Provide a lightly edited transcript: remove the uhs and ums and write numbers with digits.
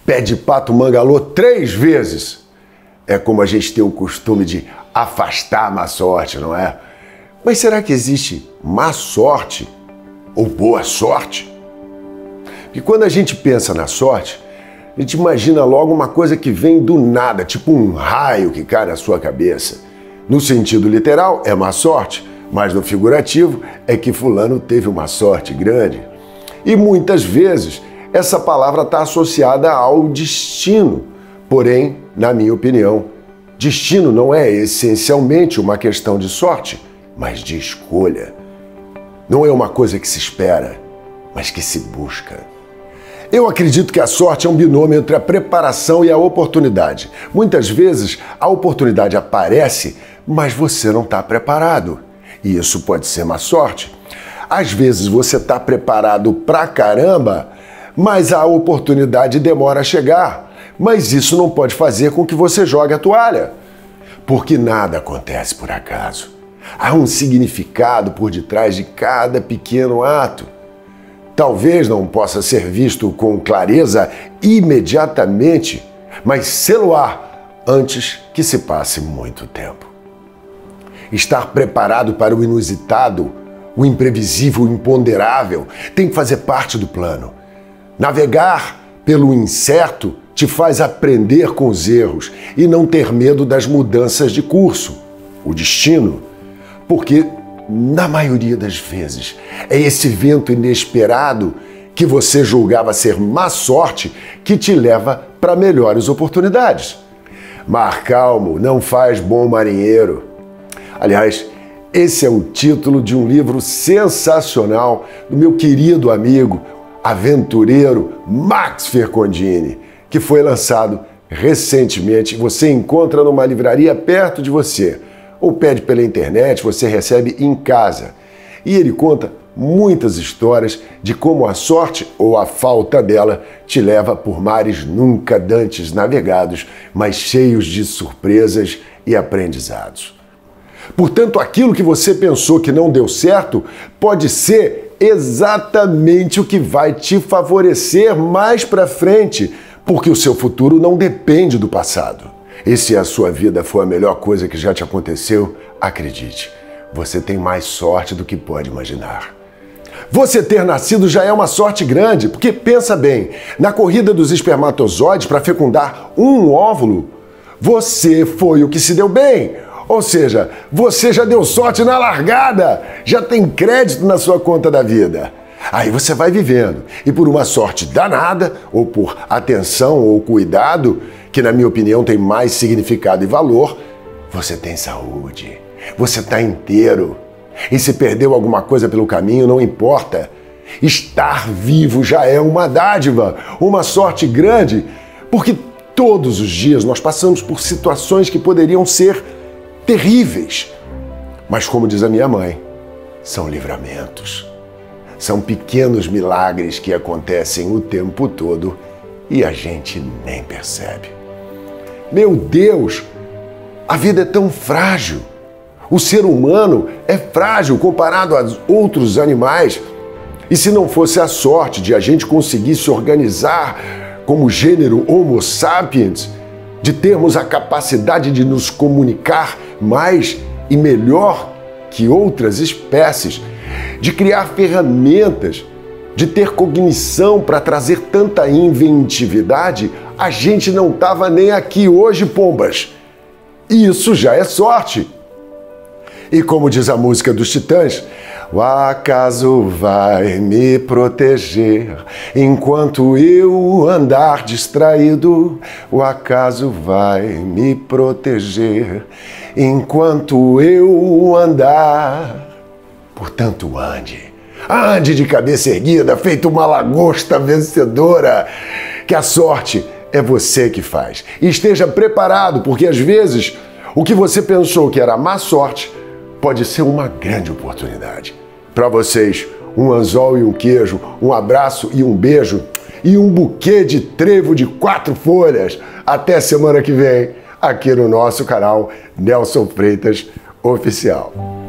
pé de pato mangalô 3 vezes. É como a gente tem o costume de afastar a má sorte, não é? Mas será que existe má sorte ou boa sorte? Porque quando a gente pensa na sorte, a gente imagina logo uma coisa que vem do nada, tipo um raio que cai na sua cabeça. No sentido literal, é má sorte, mas no figurativo é que fulano teve uma sorte grande. E muitas vezes essa palavra está associada ao destino. Porém, na minha opinião, destino não é essencialmente uma questão de sorte, mas de escolha. Não é uma coisa que se espera, mas que se busca. Eu acredito que a sorte é um binômio entre a preparação e a oportunidade. Muitas vezes a oportunidade aparece, mas você não está preparado. E isso pode ser má sorte. Às vezes você está preparado pra caramba, mas a oportunidade demora a chegar. Mas isso não pode fazer com que você jogue a toalha. Porque nada acontece por acaso. Há um significado por detrás de cada pequeno ato. Talvez não possa ser visto com clareza imediatamente, mas sê-lo-á antes que se passe muito tempo. Estar preparado para o inusitado, o imprevisível, o imponderável, tem que fazer parte do plano. Navegar pelo incerto te faz aprender com os erros e não ter medo das mudanças de curso, o destino, porque na maioria das vezes é esse vento inesperado que você julgava ser má sorte que te leva para melhores oportunidades. Mar calmo não faz bom marinheiro. Aliás, esse é o título de um livro sensacional do meu querido amigo, aventureiro Max Fercondini, que foi lançado recentemente. Você encontra numa livraria perto de você, ou pede pela internet, você recebe em casa. E ele conta muitas histórias de como a sorte ou a falta dela te leva por mares nunca dantes navegados, mas cheios de surpresas e aprendizados. Portanto, aquilo que você pensou que não deu certo pode ser exatamente o que vai te favorecer mais para frente, porque o seu futuro não depende do passado. E se a sua vida for a melhor coisa que já te aconteceu, acredite, você tem mais sorte do que pode imaginar. Você ter nascido já é uma sorte grande, porque pensa bem, na corrida dos espermatozoides para fecundar um óvulo, você foi o que se deu bem. Ou seja, você já deu sorte na largada, já tem crédito na sua conta da vida. Aí você vai vivendo, e por uma sorte danada, ou por atenção ou cuidado, que na minha opinião tem mais significado e valor, você tem saúde, você está inteiro. E se perdeu alguma coisa pelo caminho, não importa. Estar vivo já é uma dádiva, uma sorte grande, porque todos os dias nós passamos por situações que poderiam ser terríveis. Mas como diz a minha mãe, são livramentos. São pequenos milagres que acontecem o tempo todo e a gente nem percebe. Meu Deus, a vida é tão frágil. O ser humano é frágil comparado a outros animais. E se não fosse a sorte de a gente conseguir se organizar como gênero Homo sapiens, de termos a capacidade de nos comunicar mais e melhor que outras espécies, de criar ferramentas, de ter cognição para trazer tanta inventividade, a gente não estava nem aqui hoje, pombas. E isso já é sorte. E como diz a música dos Titãs, o acaso vai me proteger enquanto eu andar distraído. O acaso vai me proteger enquanto eu andar. Portanto, ande de cabeça erguida, feito uma lagosta vencedora, que a sorte é você que faz. E esteja preparado, porque às vezes o que você pensou que era má sorte pode ser uma grande oportunidade. Para vocês, um anzol e um queijo, um abraço e um beijo e um buquê de trevo de 4 folhas. Até semana que vem, aqui no nosso canal Nelson Freitas Oficial.